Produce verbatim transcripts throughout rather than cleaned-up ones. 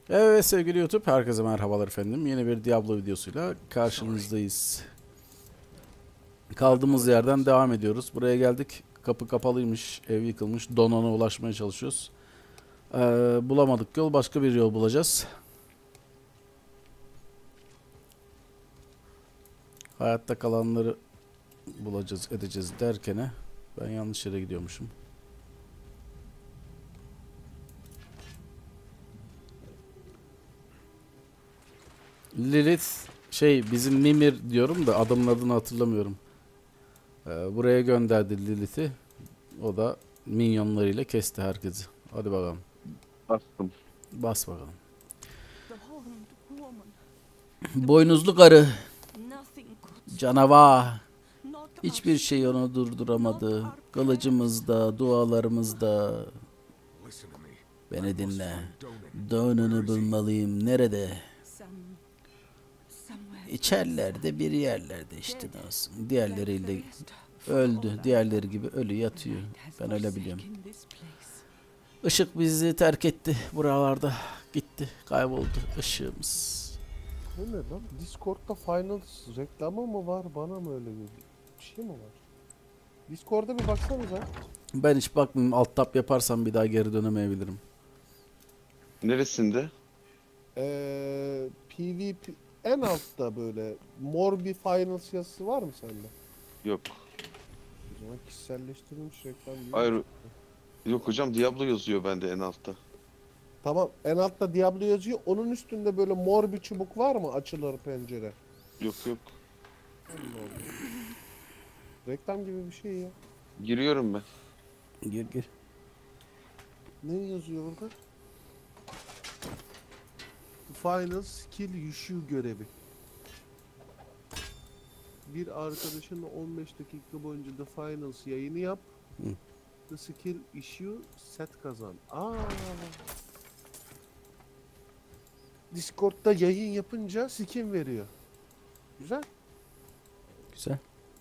Evet sevgili YouTube, herkese merhabalar efendim. Yeni bir Diablo videosuyla karşınızdayız. Kaldığımız yerden devam ediyoruz. Buraya geldik. Kapı kapalıymış, ev yıkılmış. Donan'a ulaşmaya çalışıyoruz. Ee, bulamadık yol, başka bir yol bulacağız. Hayatta kalanları bulacağız, edeceğiz derken ben yanlış yere gidiyormuşum. Lilith şey bizim Mimir diyorum da adamın adını hatırlamıyorum. Ee, buraya gönderdi Lilith'i. O da minyonlarıyla kesti herkesi. Hadi bakalım. Bastım. Bas bakalım. Boynuzlu karı. Canavar. Hiçbir şey onu durduramadı. Kılıcımızda, dualarımızda. Beni dinle. Donan'ı bulmalıyım. Nerede? İçerlerde, bir yerlerde işte olsun. Diğerleriyle öldü. Diğerleri gibi ölü yatıyor. Ben öyle biliyorum. Işık bizi terk etti buralarda. Gitti, kayboldu ışığımız. Bu ne lan? Discord'da Finals reklamı mı var? Bana mı öyle geliyor? Bir şey mi var? Discord'a bir baksanıza. Ben hiç bakmayayım. Alt tab yaparsam bir daha geri dönemeyebilirim. Neresinde? Ee, PvP en altta böyle mor bir Finals yazısı var mı sende? Yok. O zaman kişiselleştirilmiş reklam değil. Hayır. Yok hocam, Diablo yazıyor bende en altta. Tamam, en altta Diablo yazıyor. Onun üstünde böyle mor bir çubuk var mı? Açılır pencere. Yok yok. Reklam gibi bir şey ya. Giriyorum ben. Gir gir. Ne yazıyor orada? Final Skill Issue görevi. Bir arkadaşınla on beş dakika boyunca The Finals yayını yap. Hı. The Skill Issue set kazan. Aa. Discord'da yayın yapınca skin veriyor. Güzel. Güzel.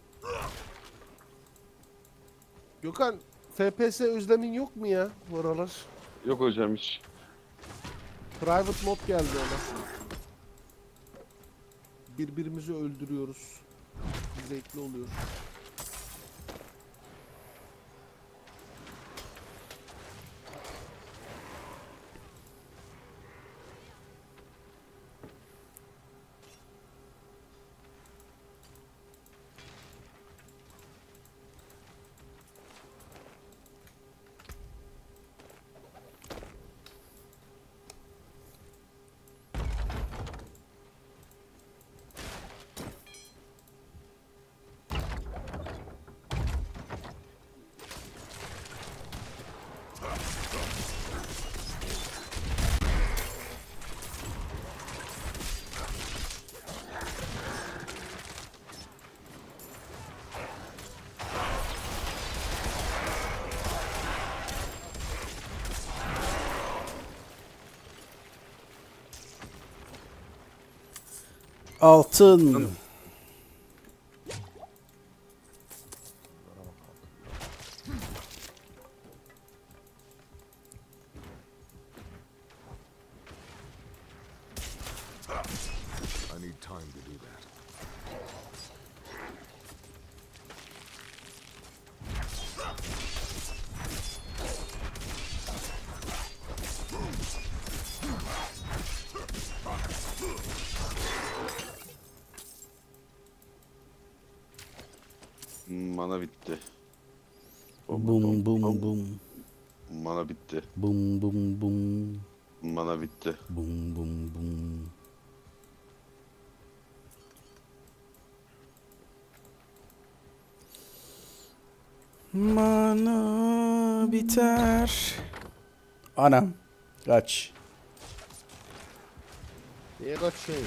Gökhan, F P S özlemin yok mu ya bu aralar? Yok hocam hiç. Private mod geldi ona. Birbirimizi öldürüyoruz. Zevkli oluyor. Altın. I need time to do that. Mana bitti. Bom, Bum bom, bum bom. bum. Mana bitti. Bum bum bum. Mana bitti. Bum bum bum. Mana biter. Anam. Kaç. Niye kaçıyorsun?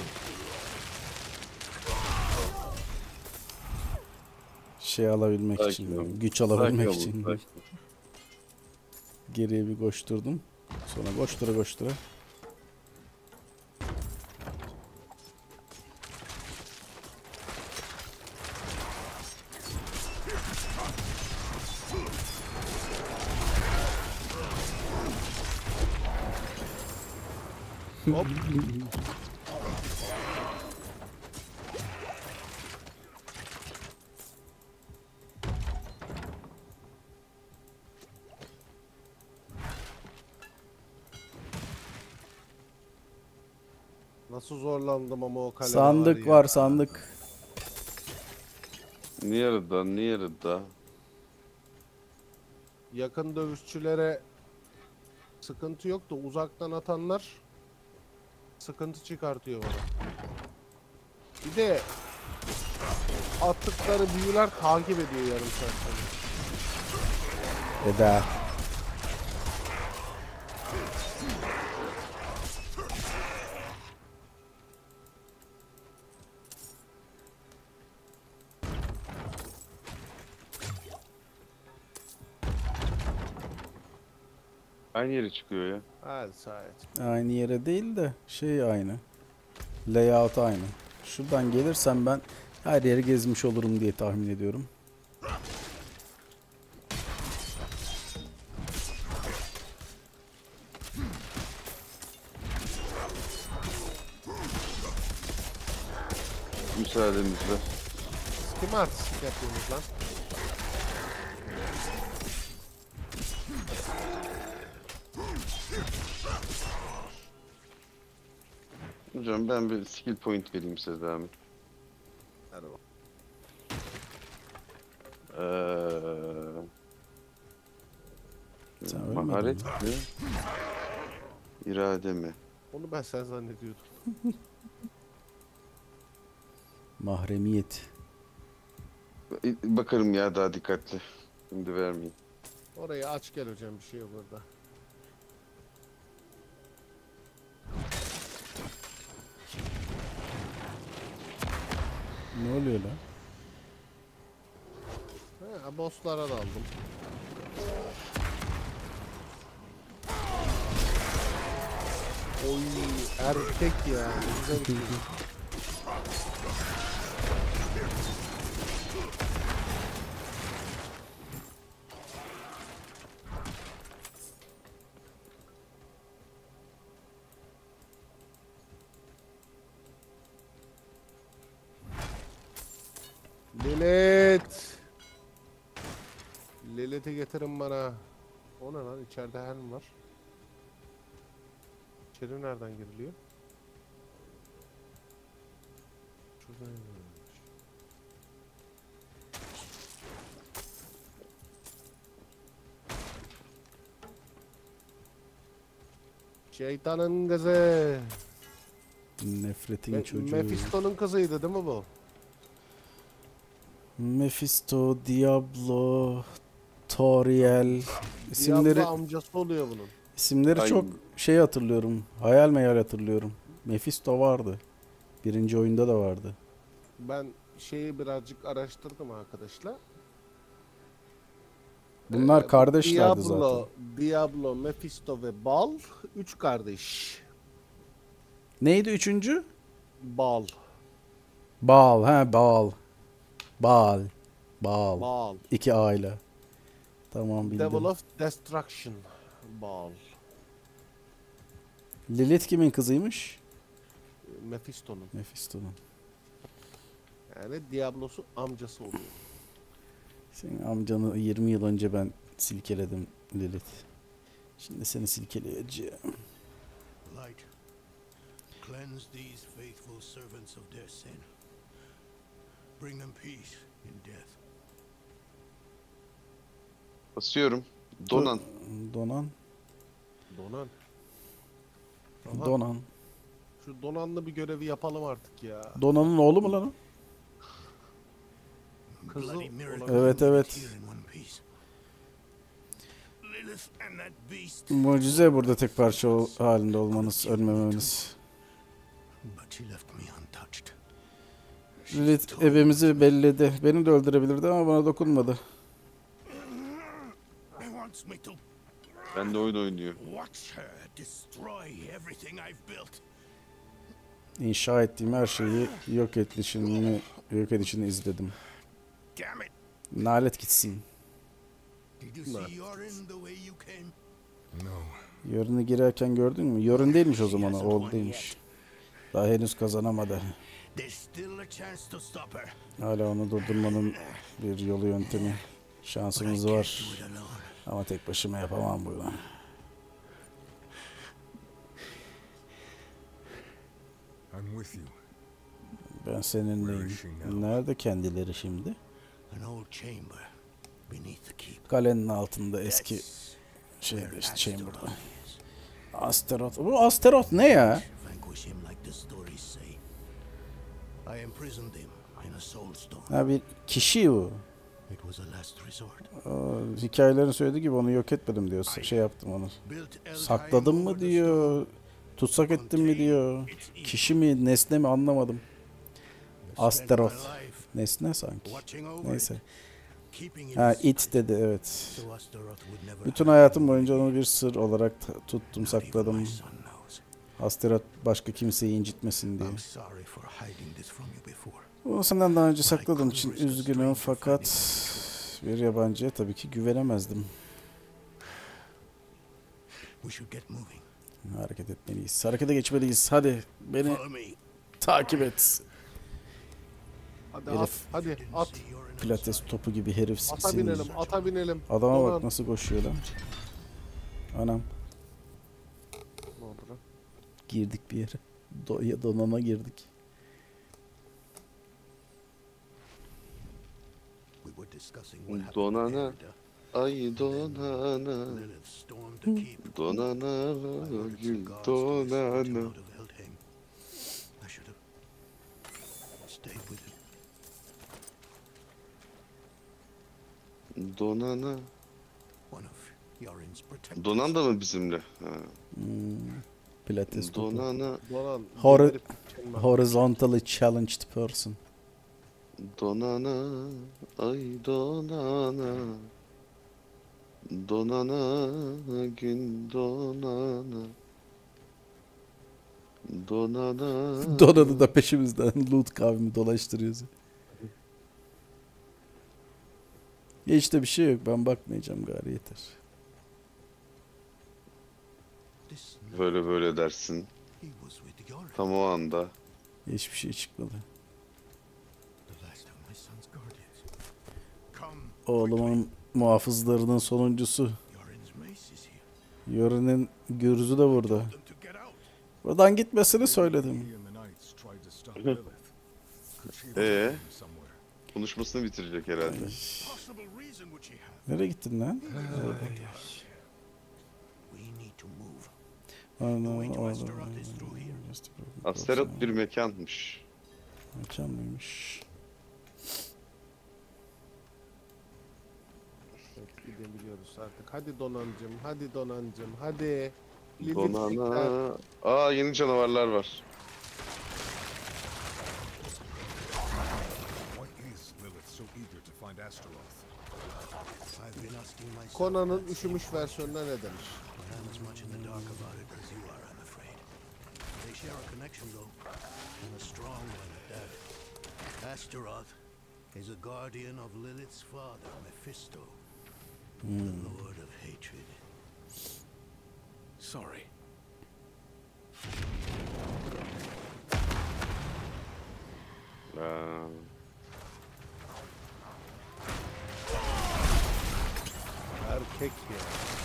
Şey alabilmek Sakin için, olun. güç alabilmek Sakin olun, için sakin. geriye bir koşturdum. Sonra koştura koştura. Hop. Nasıl zorlandım ama o kalede Sandık ya. var sandık. Niye da niye da? Yakın dövüşçülere sıkıntı yok da uzaktan atanlar sıkıntı çıkartıyor bana. Bir de attıkları büyüler takip ediyor yarım saat sonra. Eda. Aynı yere çıkıyor ya. Hadi Sait. Aynı yere değil de şey aynı. Layout aynı. Şuradan gelirsem ben her yeri gezmiş olurum diye tahmin ediyorum. Müsaadenizle. Siz kime artistik yapıyorsunuz lan? Hocam ben bir skill point vereyim size devam. Hadi bak. Eee Sen ölmedin maharet mi? mi? İrade mi? Onu ben sen zannediyordum. Mahremiyet. Bakarım ya daha dikkatli. Şimdi vermeyeyim. Orayı aç gel hocam, bir şey yok orada. Ne oluyor lan? Ha, bosslara da aldım. Oy erkek ya. Güzel bir şey. Lilith. Lilith'i getirin bana. O ne lan? İçeride helm var. İçeri nereden giriliyor? Şuradan giriliyormuş. Şeytanın kızı. Nefretin Me- çocuğu. Mephisto'nun kızıydı değil mi bu? Mephisto, Diablo, Toriel. İsimleri Diablo amcası oluyor bunun. isimleri Ay. çok şey hatırlıyorum. Hayal meyal hatırlıyorum. Mephisto vardı. Birinci oyunda da vardı. Ben şeyi birazcık araştırdım arkadaşlar. Bunlar Ee, kardeşlerdi Diablo, zaten. Diablo, Mephisto ve Baal üç kardeş. Neydi üçüncü? Baal, Baal, ha Baal. Baal. Baal. Baal. İki aile. Tamam bildim. Devil of Destruction, Baal. Lilith kimin kızıymış? Mephisto'nun. Mephisto'nun. Yani Diablo'su amcası oluyor. Senin amcanı yirmi yıl önce ben silkeledim Lilith. Şimdi seni silkeleyeceğim. Light, cleanse these faithful servants of their sin. Bring them peace in death. Basıyorum. Donan. Donan. Donan. Aha, Donan. şu Donan'lı bir görevi yapalım artık ya. Donan'ın oğlu mu lan o? Kızı Bloody miracle olabilir. Evet, we evet. meet here in one piece. Lilith and that beast. Mucize burada tek parça ol- halinde olmanız, ölmemeniz. But she left me untouched. Lilith evimizi belledi. Beni de öldürebilirdi ama bana dokunmadı. He wants me to Ben de oyun oynuyor. watch her destroy everything I've built. İnşa ettiğim her şeyi yok edişini, yok edişini izledim. Damn it! Nalet gitsin. Did you see Yorin the way you came? No, Yorun'u girerken gördün mü? Yorun değilmiş o zaman, o oğlu değilmiş. Daha henüz kazanamadı. There's still a chance to stop her. Hala onu durdurmanın bir yolu yöntemi. Şansımız var. Do it alone. Ama tek başıma yapamam bunu. I'm with you. Ben seninleyim. Nerede kendileri şimdi? An old chamber beneath the keep. Kalenin altında eski That's şeyde where işte Astaroth chamber'da. is. Asteroth. Bu Asteroth ne ya? Vanquish him like the stories say. I imprisoned him in a soul stone. Ha, bir kişi bu. It was a last resort. O, hikayelerin söylediği gibi onu yok etmedim diyor. Şey yaptım onu. Built Elheim Sakladım over mı the diyor. Tutsak ettim mi diyor. Kişi mi nesne mi anlamadım. stone. Asteroth. Spent my life Nesne sanki. watching over Neyse. it, keeping it Ha, a it secret, dedi, evet. so Astaroth would never Bütün have hayatım to boyunca know. onu bir sır olarak t- tuttum, Not even sakladım. my son knows. Asteroth başka kimseyi incitmesin diye. I'm sorry for hiding this from you before. Bunu senden daha önce sakladığım için üzgünüm, fakat bir yabancıya tabii ki güvenemezdim. We should get moving. Hareket etmeliyiz. Harekete geçmeliyiz. Hadi beni Follow me. takip et. Hadi Herif. at, hadi at. See you're an Pilates topu gibi herif Ata senin. binelim, ata binelim. Adama Donan. bak nasıl koşuyor lan. Anam, Ne oldu lan? girdik bir yere. Do donana girdik. We were discussing what happened Donana. in Erda. Ay donana, Lilith stormed the keep. donana, I ordered some gül guards to escort him donana. out of Eldheim. I should have stayed with him. Donana. One of Yorin's protectors. Donan da mı bizimle? Ha. Hmm. Pilates topu. Donana, Donan. Hor- geberip gideceğim ben. Horizontally challenged person. donana, ay donana. Donana, gün donana. Donana. Donan'ı da peşimizden loot kavmi dolaştırıyoruz. Hiç de bir şey yok. Ben bakmayacağım gari, yeter. This night Böyle böyle dersin. he was with Yorin, Tam o anda. Hiçbir şey çıkmadı. the last of my son's guardians. Come, Oğlumun muhafızlarının sonuncusu. Yorin's mace is here. Yoru'nun gürzü de burada. Them to get out. Buradan gitmesini söyledim. He and the knights tried to stop Lilith. Could she have Ee? him somewhere? Konuşmasını bitirecek herhalde. Possible reason would she have? Nereye gittin lan? We need to move. Ana, way to oğlum. Astaroth is through here. Asteroth bir mekanmış. Mekan mıymış? Evet, gidebiliyoruz artık. Hadi Donancım, hadi Donancım, hadi. Lilith'likler. Donana. Aa, yeni canavarlar var. Why is Lilith so eager to find Astaroth? I've been asking myself. Conan'ın that üşümüş same versiyonuna ne denir? But I'm as much in the dark about it as you are, I'm afraid. They share a connection, though, and a strong one at that. Astaroth is a guardian of Lilith's father, Mephisto, the Lord of Hatred. Sorry. Aa, Erkek ya.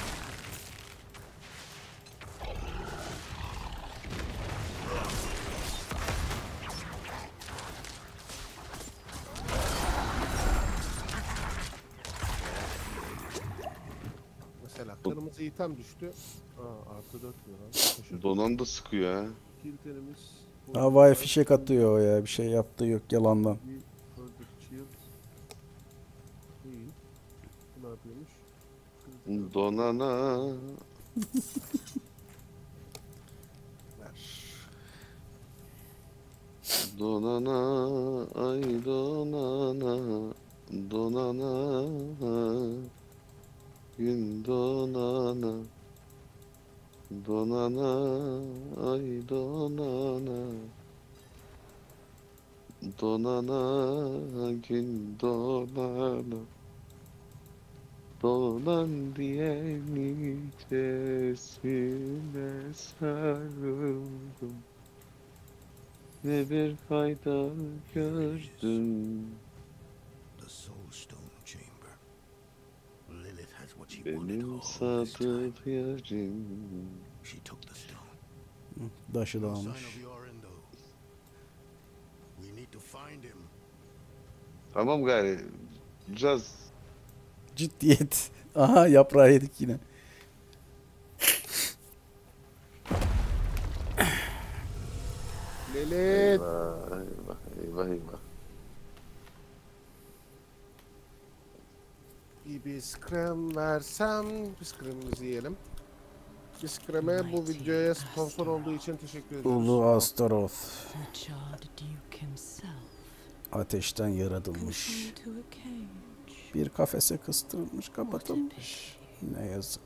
Mesela kırmızı item düştü. Aa, artı dört diyor lan. Şaşırdım. Donan da sıkıyor ha. Kilterimiz. Havaya fişek atıyor o ya. Bir şey yaptığı yok yalandan. Further shield. İyi. Bu ne yapıyormuş? Donana. Ver. Donana. Ay donana. Donana. Gün donana. Donana. Ay donana. Donana. Gün donana. Dolan diye nicesine sarıldım. Ne bir fayda gördüm. The Soul Stone Chamber. Lilith has what she wanted Benim all this time. sadık yarim. She took the stone. Daşı da No sign almış. of Yorin though. We need to find him. Tamam gari. Biraz Ciddiyet. Aha yaprağı yedik yine. Lilith. eyvah eyvah eyvah eyvah. Bir biskrem versem. Biskremimizi yiyelim. Biskreme bu videoya sponsor olduğu için teşekkür ediyoruz. Ulu Astaroth. The charred duke himself Ateşten yaratılmış. confined to a cage. Bir kafese kıstırılmış, kapatılmış. Ne yazık.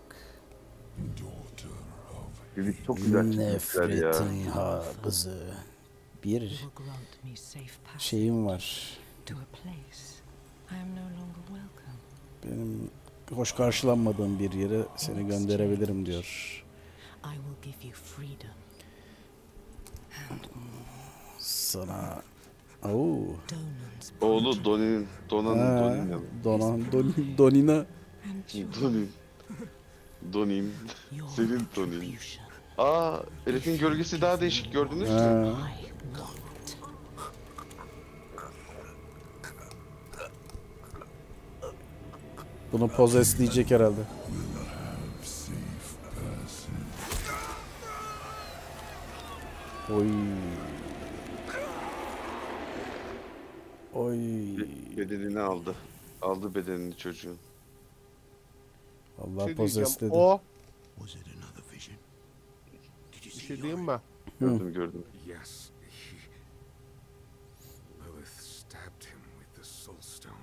Lilith çok güzel çizmişler ya. Nefretin ha kızı. Bir You will grant me safe passage şeyim var. to a place I am no longer welcome. Benim hoş karşılanmadığım bir yere seni gönderebilirim diyor. I will give you freedom and Sana... Oo. Donan's Oğlu Donin, Donan'ın Ha, Donin. Donan, Don, Donina. and your, Donin. Donin. your Senin Donin. retribution. Aa, Elif'in gölgesi daha değişik gördünüz mü? Ha, I want. bunu pozesleyecek herhalde. Oy. Oy. Bedenini aldı. Aldı bedenini çocuğun. Bir Allah şey pozesledi. diyeceğim. O Was it another vision? Did you bir see şey Yorin? diyeyim mi? Gördüm gördüm. Yes, he. Lilith stabbed him with the soul stone.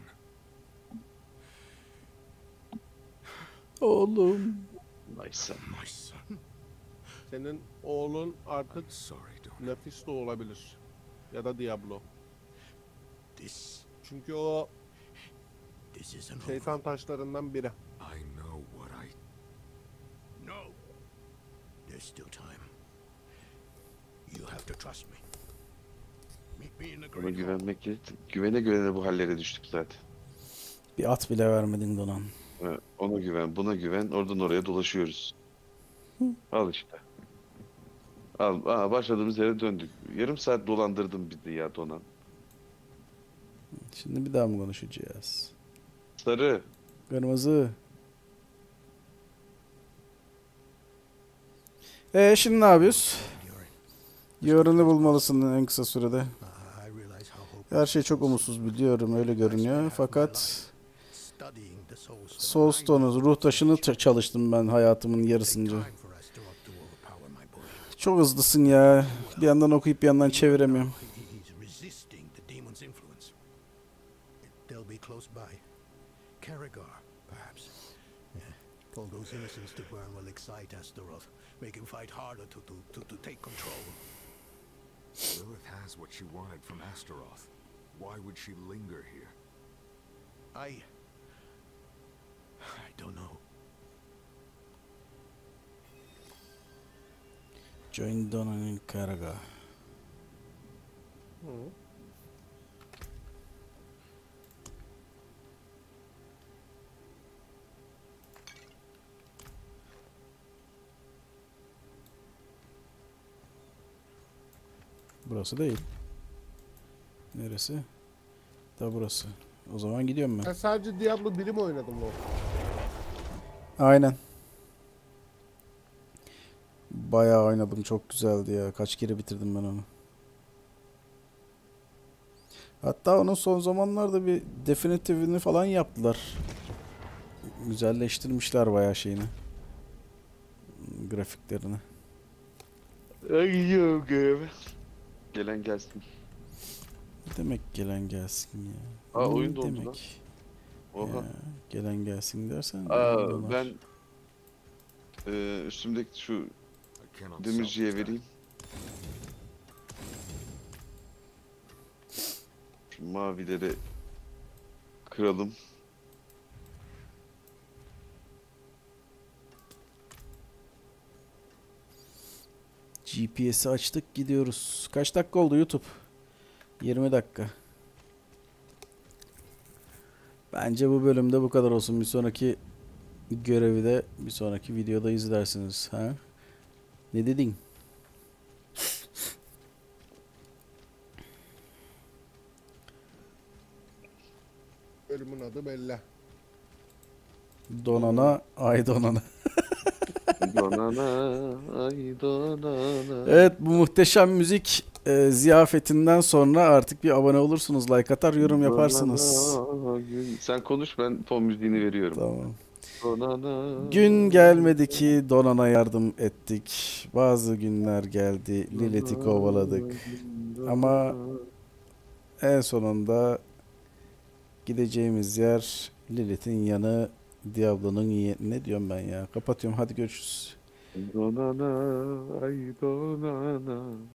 Oğlum. Nice. My son. Senin oğlun artık I'm sorry, Don. Nefis de olabilir. Ya da Diablo. This, Çünkü o this isn't over. şeytan taşlarından biri. I know what I. No. There's still time. You have to trust me. Meet me in the Ona great hall. güvenmek gerekti. Güvene güvene bu hallere düştük zaten. Bir at bile vermedin Donan. Ha, ona güven, buna güven. Oradan oraya dolaşıyoruz. Al işte. Al, aa, başladığımız yere döndük. Yarım saat dolandırdım bizi ya Donan. Şimdi bir daha mı konuşacağız? Sarı. Kırmızı. Ee şimdi ne yapıyoruz? Yorin, Yorin'i bulmalısın en kısa sürede. I realize how hopeless Her şey çok umutsuz biliyorum, öyle görünüyor. Fakat studying the Soul Stone. Soulstone'u, ruh taşını ç- çalıştım ben hayatımın yarısınca. Time for us to to overpower my boy. Çok hızlısın ya. Bir yandan okuyup bir yandan çeviremiyorum. He's resisting the demon's influence. They'll be close by. Karagar, perhaps. Yeah. All those innocents to burn will excite Astaroth, make him fight harder to, to, to, to take control. Lilith has what she wanted from Astaroth. Why would she linger here? I... I don't know. Join Donan in Karaga. Hı. Burası değil. Neresi? Da burası. O zaman gidiyorum ben. Ben sadece Diablo biri mi oynadım o? Aynen. Bayağı oynadım. Çok güzeldi ya. Kaç kere bitirdim ben onu. Hatta onun son zamanlarda bir definitive'ini falan yaptılar. Güzelleştirmişler bayağı şeyini. Grafiklerini. Ay yok görev. Gelen gelsin. Ne demek gelen gelsin ya? Aa, Ne oyun dondu lan. demek? Oha. Ya, gelen gelsin dersen. Aa, donar. ben e, üstümdeki şu I cannot demirciye salvage that. vereyim. Şu mavileri kıralım. G P S'i açtık gidiyoruz. Kaç dakika oldu YouTube? yirmi dakika. Bence bu bölümde bu kadar olsun. Bir sonraki görevi de bir sonraki videoda izlersiniz. Ha? Ne dedin? Bölümün adı belli. Donana, ay donana. Donana, ay donana. Evet, bu muhteşem müzik e, ziyafetinden sonra artık bir abone olursunuz, like atar, yorum yaparsınız. Donana, gün- Sen konuş, ben fon müziğini veriyorum. Tamam. Donana. Gün gelmedi ki Donan'a yardım ettik. Bazı günler geldi, Lilith'i kovaladık. Ama en sonunda gideceğimiz yer Lilith'in yanı, Diablo'nun ye- ne diyorum ben ya? Kapatıyorum, hadi görüşürüz. Donana, ay donana.